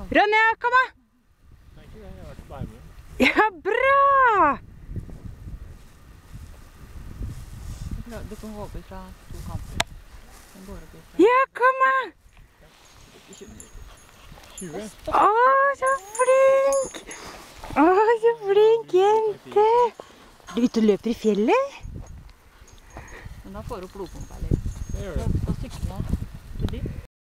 Ronja, kom da! Ja, bra! Du kan gå opp fra 2 kanter. Ja, kom da! 20. Å, så flink! Å, så flink jente! Er du ute og løper i fjellet? Men da får du blodpumpa litt. Det gjør det. Og sykle til dit.